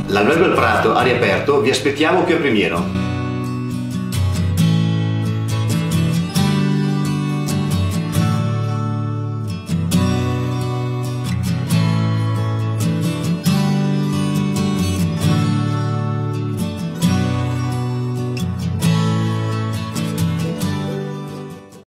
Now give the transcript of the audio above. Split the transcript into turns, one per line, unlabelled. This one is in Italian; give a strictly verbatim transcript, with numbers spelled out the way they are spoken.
L'Albergo del Prato, a riaperto, vi aspettiamo qui a Primiero.